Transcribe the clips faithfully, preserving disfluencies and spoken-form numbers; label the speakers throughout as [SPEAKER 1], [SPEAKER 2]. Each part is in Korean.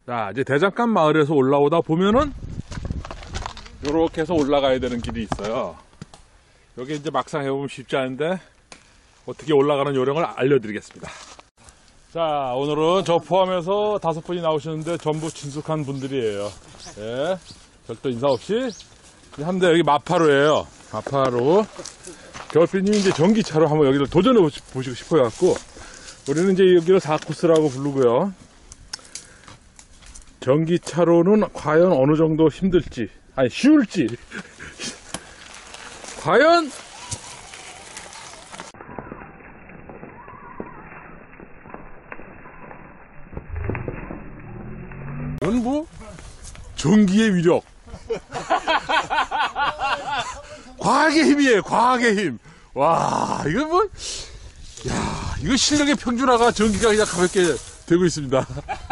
[SPEAKER 1] 자, 이제 대장간 마을에서 올라오다 보면은 요렇게 해서 올라가야 되는 길이 있어요. 여기 이제 막상 해보면 쉽지 않은데 어떻게 올라가는 요령을 알려드리겠습니다. 자, 오늘은 저 포함해서 다섯 분이 나오시는데 전부 친숙한 분들이에요. 예, 별도 인사 없이. 한데 여기 마파로예요. 마파로. 겨울비님이 이제 전기차로 한번 여기를 도전해 보시고 싶어갖고 우리는 이제 여기를 사 코스라고 부르고요. 전기차로는 과연 어느 정도 힘들지, 아니 쉬울지, 과연 이건 뭐 전기의 위력, 과학의 힘이에요. 과학의 힘. 와, 이건 뭐, 야, 이거 실력의 평준화가 전기가 그냥 가볍게 되고 있습니다.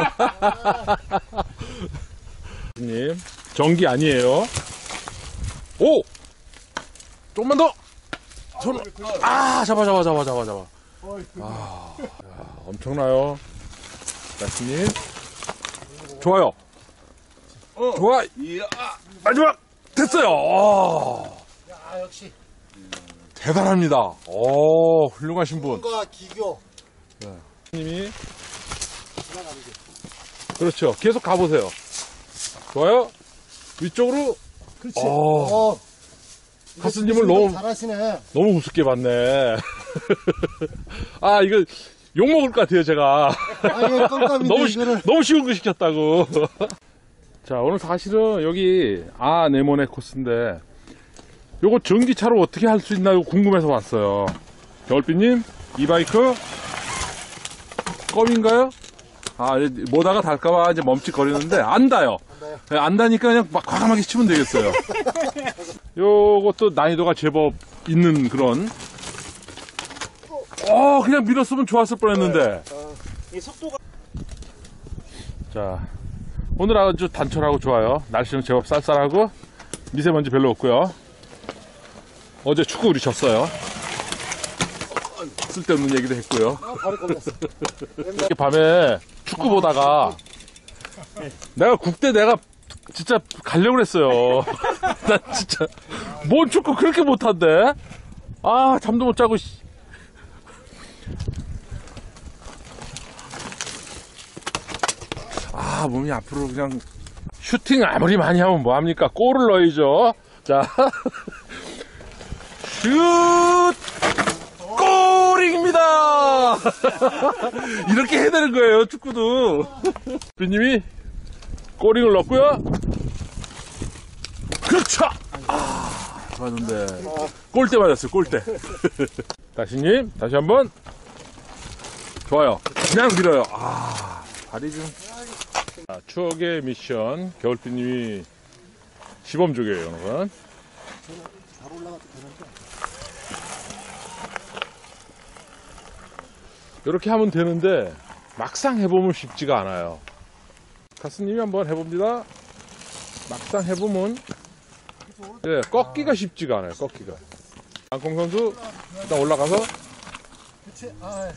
[SPEAKER 1] 님, 전기 아니에요. 오! 조금만 더! 손, 아, 잡아, 잡아, 잡아, 잡아, 잡아. 아, 야, 엄청나요. 나스님. 좋아요. 좋아. 마지막! 됐어요. 오.
[SPEAKER 2] 야, 역시.
[SPEAKER 1] 대단합니다. 오, 훌륭하신 분.
[SPEAKER 2] 뭔가 기교.
[SPEAKER 1] 네. 님이. 그렇죠. 계속 가보세요. 좋아요. 위쪽으로.
[SPEAKER 2] 그렇지.
[SPEAKER 1] 어.
[SPEAKER 2] 어.
[SPEAKER 1] 가스님을 너무,
[SPEAKER 2] 잘하시네.
[SPEAKER 1] 너무 우습게 봤네. 아, 이거 욕먹을 것 같아요, 제가.
[SPEAKER 2] 아니, 깜깜인데
[SPEAKER 1] 너무,
[SPEAKER 2] 이거를.
[SPEAKER 1] 너무 쉬운 거 시켰다고. 자, 오늘 사실은 여기 아네모네 코스인데 요거 전기차로 어떻게 할 수 있나 궁금해서 왔어요. 겨울비님, 이 바이크 껌인가요? 아, 뭐다가 달까봐 이제 멈칫거리는데 안 닿아요. 네, 안 닿으니까 그냥 막 과감하게 치면 되겠어요. 요것도 난이도가 제법 있는 그런. 어, 그냥 밀었으면 좋았을 뻔했는데.
[SPEAKER 2] 이 속도가.
[SPEAKER 1] 자, 오늘 아주 단촐하고 좋아요. 날씨는 제법 쌀쌀하고 미세먼지 별로 없고요. 어제 축구 우리 졌어요. 쓸데없는 얘기도 했고요.
[SPEAKER 2] 아, 바로 걸렸어.
[SPEAKER 1] 이렇게 밤에 축구 보다가 내가 국대 내가 진짜 가려고 했어요. 난 진짜 뭔 축구 그렇게 못한대. 아, 잠도 못 자고. 아, 몸이 앞으로 그냥 슈팅 아무리 많이 하면 뭐합니까? 골을 넣어야죠. 자, 슛! 골입니다! 이렇게 해야 되는 거예요, 축구도. 비님이 골링을 넣었고요. 그렇죠! 아, 좋았는데. 골대 맞았어요, 골대. 다시님, 다시 한 번. 좋아요. 그냥 밀어요. 아, 발이 좀. 자, 추억의 미션. 겨울비님이 시범 중이에요, 오늘은.
[SPEAKER 2] 잘 올라가도 되는데.
[SPEAKER 1] 이렇게 하면 되는데 막상 해보면 쉽지가 않아요. 가스님이 한번 해봅니다. 막상 해보면 네, 꺾기가 쉽지가 않아요. 꺾기가. 안콩 선수 일단 올라가서
[SPEAKER 2] 그치. 아,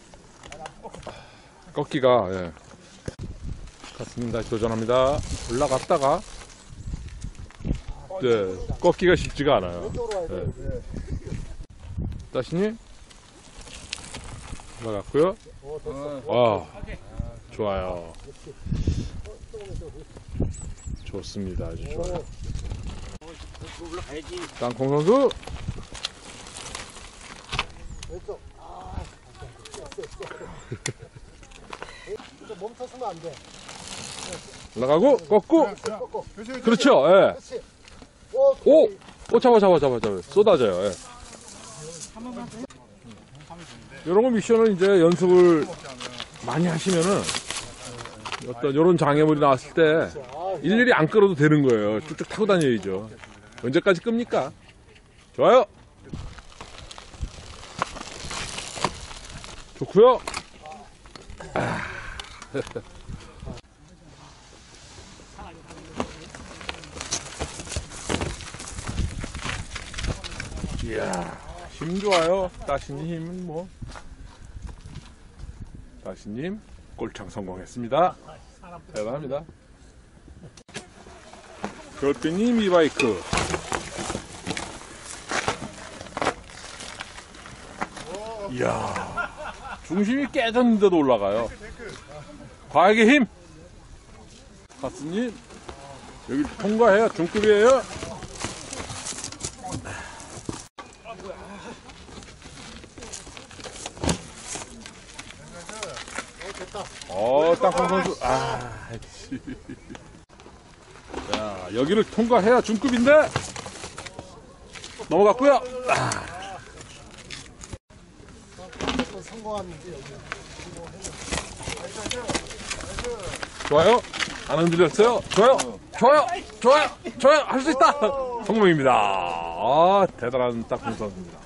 [SPEAKER 1] 꺾기가. 예. 가스님 다시 도전합니다. 올라갔다가 네, 꺾기가 쉽지가 않아요.
[SPEAKER 2] 왼쪽으로 와야 돼.
[SPEAKER 1] 네. 다시님 올라갔고요.
[SPEAKER 2] 어, 됐어.
[SPEAKER 1] 와, 좋아요. 좋습니다. 아주 좋아요. 땅콩 선수.
[SPEAKER 2] 왼쪽. 아, 진짜 멈췄으면 안 돼.
[SPEAKER 1] 올라가고 꺾고.
[SPEAKER 2] 꺾고.
[SPEAKER 1] 그렇죠. 예.
[SPEAKER 2] 그렇지. 오,
[SPEAKER 1] 오, 오, 잡아, 잡아, 잡아, 잡아. 쏟아져요. 예. 이런 거 미션을 이제 연습을 많이 하시면은 어떤 이런 장애물이 나왔을 때 일일이 안 끌어도 되는 거예요. 쭉쭉 타고 다녀야죠. 언제까지 끕니까? 좋아요. 좋고요. 아. 이야, 힘 좋아요. 따시님 힘은 뭐. 따시님, 꼴창 성공했습니다. 대단합니다. 별빛님 이바이크. 이야, 중심이 깨졌는데도 올라가요. 과학의 힘. 가스님, 여기 통과해요. 중급이에요. 어, 땅콩 선수. 아, 씨. 자, 여기를 통과해야 중급인데 넘어갔고요. 아.
[SPEAKER 2] 또 성공하는지 여기.
[SPEAKER 1] 좋아요. 안 흔들렸어요. 좋아요. 좋아요. 좋아요. 좋아요. 할 수 있다. 성공입니다. 아, 대단한 땅콩 선수입니다.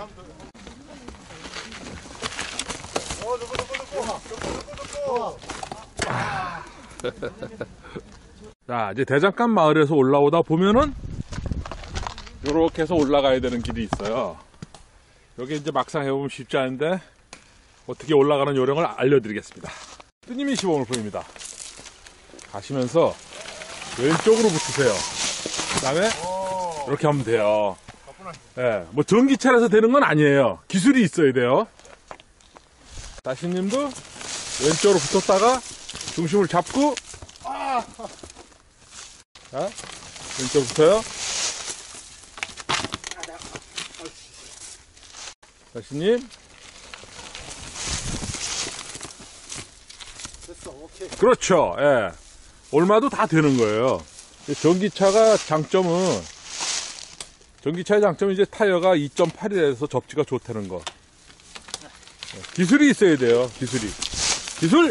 [SPEAKER 1] 자, 이제 대장간 마을에서 올라오다 보면은 요렇게 해서 올라가야 되는 길이 있어요. 여기 이제 막상 해보면 쉽지 않은데 어떻게 올라가는 요령을 알려드리겠습니다. 뜨님이 시범을 보입니다. 가시면서 왼쪽으로 붙으세요. 그 다음에 이렇게 하면 돼요. 예, 뭐 전기차라서 되는 건 아니에요. 기술이 있어야 돼요. 다시님도 왼쪽으로 붙었다가 중심을 잡고 자, 왼쪽으로 붙어요. 다시님
[SPEAKER 2] 됐어, 오케이.
[SPEAKER 1] 그렇죠. 예. 얼마도 다 되는 거예요. 전기차가 장점은, 전기차의 장점은 이제 타이어가 이 점 팔이라서 접지가 좋다는 거. 기술이 있어야 돼요, 기술이. 기술!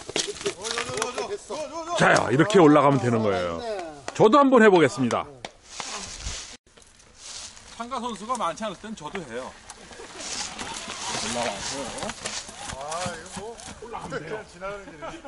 [SPEAKER 1] 자요, 이렇게 올라가면 되는 거예요. 저도 한번 해보겠습니다. 참가 선수가 많지 않을 땐 저도 해요. 올라와서.
[SPEAKER 3] 아, 이거 뭐 올라가면 돼요. 지나가는 길이.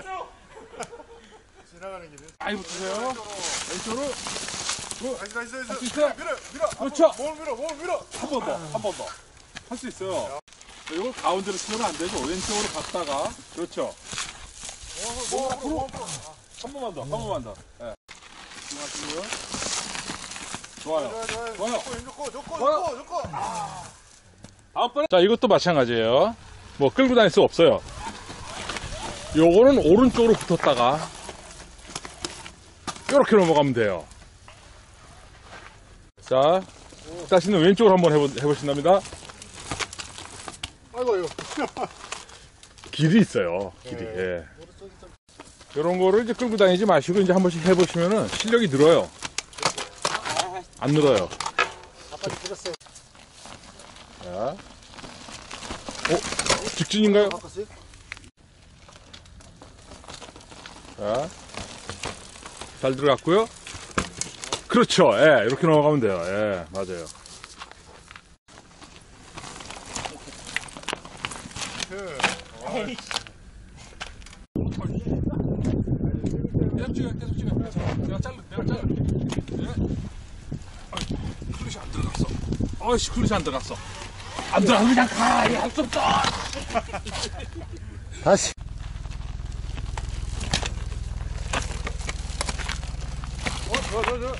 [SPEAKER 3] 지나가는 길이.
[SPEAKER 1] 아이 붙으세요. 왼쪽으로.
[SPEAKER 3] 나이스, 나이스, 나이스.
[SPEAKER 1] 할 수 있어요?
[SPEAKER 3] 밀어, 밀어.
[SPEAKER 1] 그렇죠.
[SPEAKER 3] 몸 밀어, 몸 밀어.
[SPEAKER 1] 한 번 더, 한 번 더. 할 수 있어요. 이걸 가운데로 치면 안 되죠. 왼쪽으로 갔다가. 그렇죠.
[SPEAKER 3] 몸 앞으로, 몸 앞으로.
[SPEAKER 1] 한 번만 더, 한 번만 더. 예. 중하시고요. 좋아요.
[SPEAKER 3] 좋아요, 좋아요.
[SPEAKER 1] 좋아요.
[SPEAKER 3] 좋고, 좋고,
[SPEAKER 1] 좋아요.
[SPEAKER 3] 좋고, 좋고.
[SPEAKER 1] 다음번에. 자, 이것도 마찬가지예요. 뭐 끌고 다닐 수 없어요. 요거는 오른쪽으로 붙었다가 이렇게 넘어가면 돼요. 자, 다시는 왼쪽으로 한번 해보, 해보신답니다.
[SPEAKER 2] 아이고, 이거.
[SPEAKER 1] 길이 있어요. 길이. 예. 이런 거를 이제 끌고 다니지 마시고 이제 한 번씩 해보시면은 실력이 늘어요. 안 늘어요.
[SPEAKER 2] 아빠도 들었어요.
[SPEAKER 1] 자. 어? 직진인가요?
[SPEAKER 2] 바꿨어요?
[SPEAKER 1] 자. 잘 들어갔고요. 그렇죠. 예, 이렇게 넘어가면 돼요. 예, 맞아요. 계속 찍어, 계속 찍어. 내가 잘라, 내가 잘라. 예. 클릿이 안 들어갔어. 어이씨, 클릿이 안 들어갔어. 안 들어가서 그냥 가. 할 수 없어.
[SPEAKER 2] 다시.
[SPEAKER 3] 어, 좋아, 좋아, 좋아.